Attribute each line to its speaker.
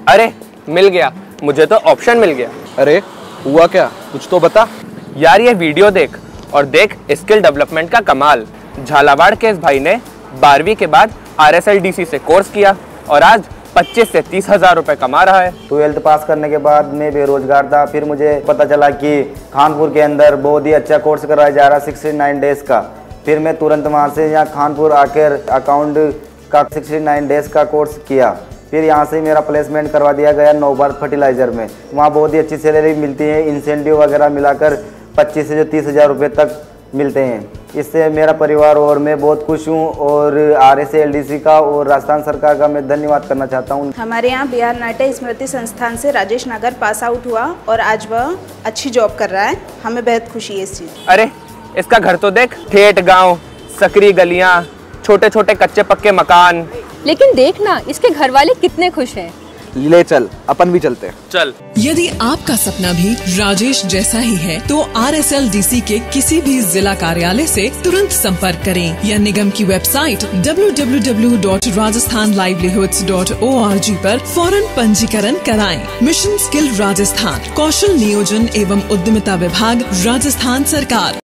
Speaker 1: अरे मिल गया, मुझे तो ऑप्शन मिल गया।
Speaker 2: अरे हुआ क्या, कुछ तो बता।
Speaker 1: यार ये वीडियो देख और देख स्किल डेवलपमेंट का कमाल। झालावाड़ के इस भाई ने 12वीं के बाद RSLDC से कोर्स किया और आज 25 से 30 हजार रुपए कमा रहा है।
Speaker 3: 12th पास करने के बाद मैं बेरोजगार था, फिर मुझे पता चला कि खानपुर के अंदर बहुत ही अच्छा कोर्स कराया जा रहा है 69 डेज का। फिर मैं तुरंत वहाँ से यहाँ खानपुर आकर अकाउंट का 69 डेज का कोर्स किया। फिर यहाँ से मेरा प्लेसमेंट करवा दिया गया नवभारत फर्टिलाइजर में। वहाँ बहुत ही अच्छी सैलरी मिलती है, इंसेंटिव वगैरह मिलाकर 25 से 30 हजार रुपये तक मिलते हैं। इससे मेरा परिवार और मैं बहुत खुश हूँ और RSLDC का और राजस्थान सरकार का मैं धन्यवाद करना चाहता हूँ।
Speaker 4: हमारे यहाँ बिहार नाट्य स्मृति संस्थान से राजेश नागर पास आउट हुआ और आज वह अच्छी जॉब कर रहा है। हमें बेहद खुशी है इस चीज़।
Speaker 1: अरे इसका घर तो देख, ठेठ गांव, सकरी गलियां, छोटे छोटे कच्चे पक्के मकान।
Speaker 5: लेकिन देखना इसके घर वाले कितने खुश हैं।
Speaker 2: ले चल, अपन भी चलते हैं।
Speaker 1: चल।
Speaker 6: यदि आपका सपना भी राजेश जैसा ही है तो RSLDC के किसी भी जिला कार्यालय से तुरंत संपर्क करें या निगम की वेबसाइट www.rajasthanlivelihoods.org पर फौरन पंजीकरण कराएं। मिशन स्किल राजस्थान, कौशल नियोजन एवं उद्यमिता विभाग, राजस्थान सरकार।